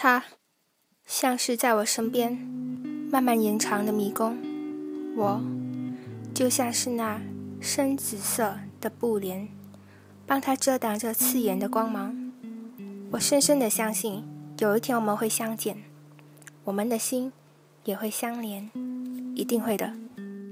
它像是在我身边慢慢延长的迷宫，我就像是那深紫色的布帘，帮它遮挡着刺眼的光芒。我深深地相信，有一天我们会相见，我们的心也会相连，一定会的。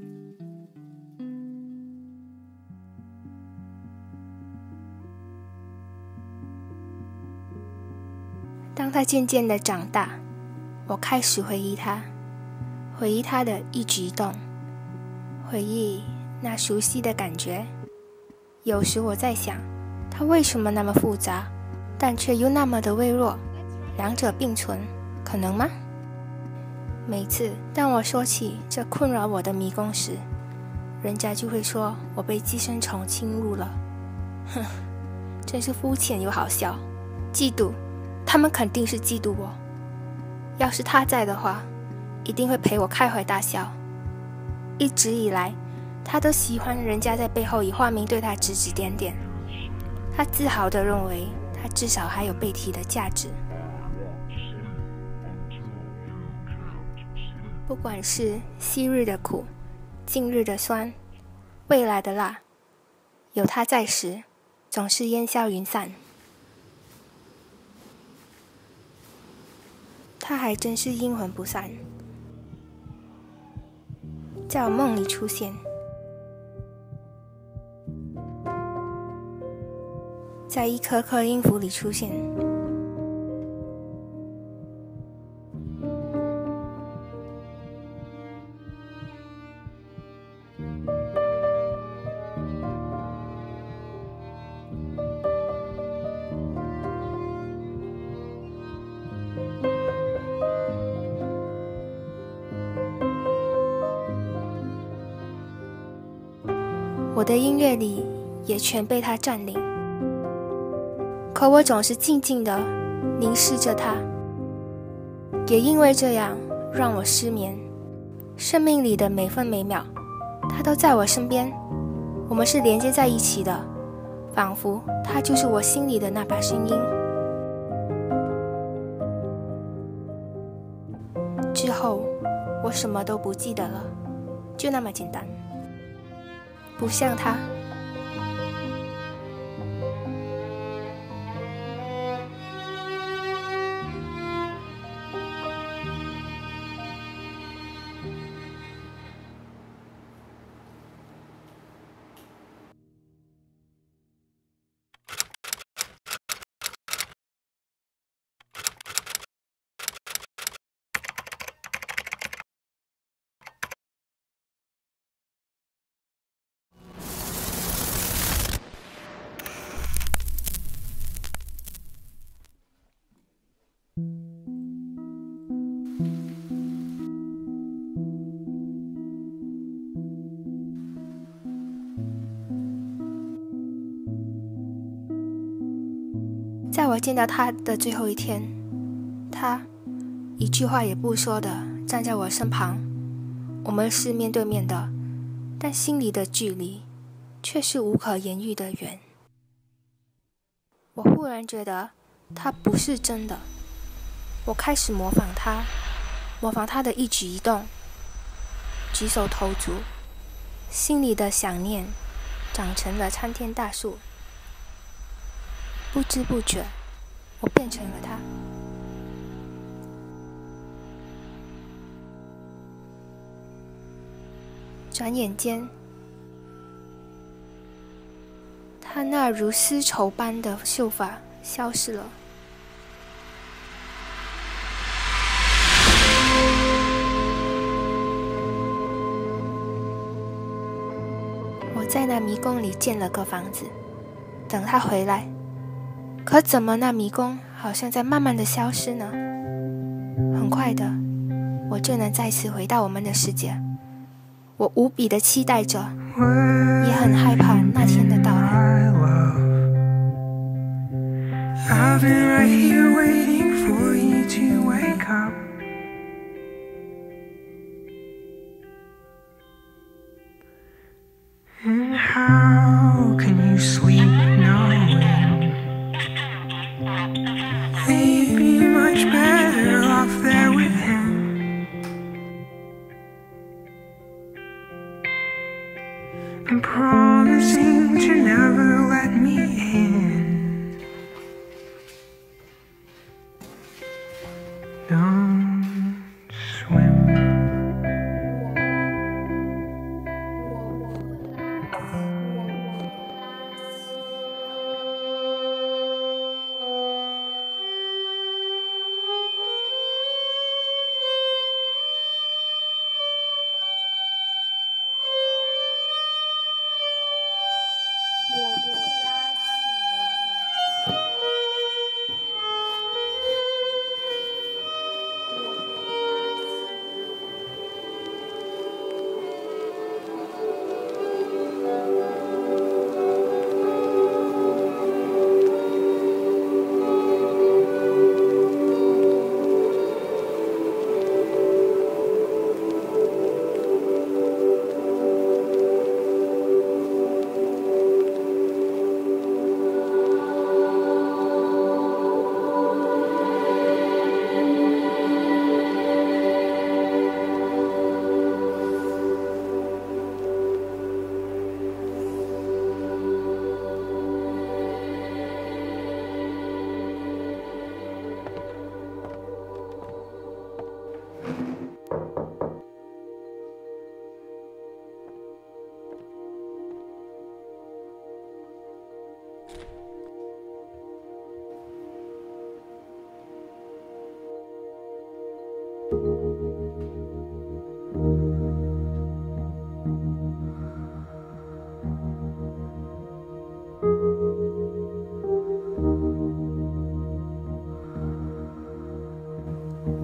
当他渐渐地长大，我开始回忆他，回忆他的一举一动，回忆那熟悉的感觉。有时我在想，他为什么那么复杂，但却又那么的微弱，两者并存，可能吗？每次当我说起这困扰我的迷宫时，人家就会说我被寄生虫侵入了。哼，真是肤浅又好笑。嫉妒，他们肯定是嫉妒我。要是他在的话，一定会陪我开怀大笑。一直以来，他都喜欢人家在背后以化名对他指指点点。他自豪地认为，他至少还有被提的价值。不管是昔日的苦，今日的酸，未来的辣，有他在时，总是烟消云散。他还真是阴魂不散，在我梦里出现，在一颗颗音符里出现。我的音乐里也全被他占领，可我总是静静地凝视着他，也因为这样让我失眠。生命里的每分每秒，他都在我身边，我们是连接在一起的，仿佛他就是我心里的那把声音。之后我什么都不记得了，就那么简单。不像他，在我见到他的最后一天，他一句话也不说的站在我身旁，我们是面对面的，但心里的距离却是无可言喻的远。我忽然觉得他不是真的，我开始模仿他，模仿他的一举一动，举手投足，心里的想念长成了参天大树。不知不觉，我变成了他。转眼间，他那如丝绸般的秀发消失了。我在那迷宫里建了个房子，等他回来。可怎么那迷宫好像在慢慢的消失呢？很快的，我就能再次回到我们的世界。我无比的期待着，也很害怕那天的到来。I've been right here waiting for you to wake up. And how can you sleep knowing they'd be much better?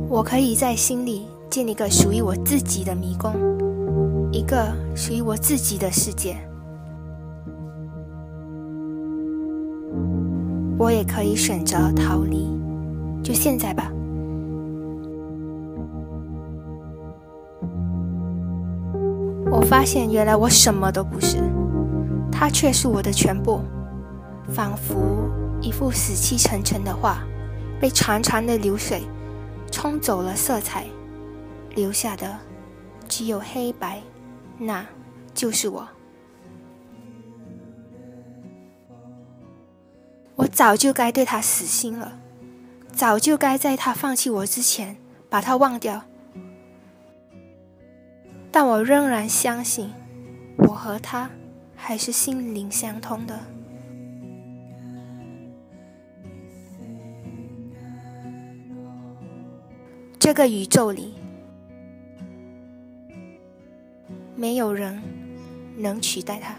我可以在心里建立一个属于我自己的迷宫，一个属于我自己的世界。我也可以选择逃离，就现在吧。我发现原来我什么都不是，它却是我的全部，仿佛一幅死气沉沉的画，被长长的流水冲走了色彩，留下的只有黑白，那就是我。我早就该对他死心了，早就该在他放弃我之前把他忘掉，但我仍然相信我和他还是心灵相通的。这个宇宙里没有人能取代他。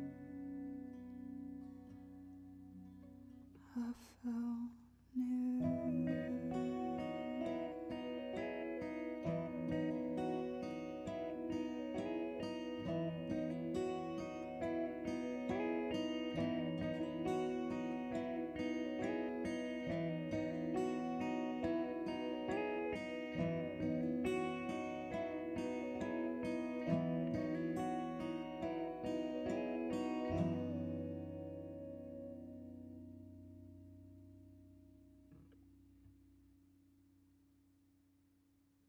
I felt new.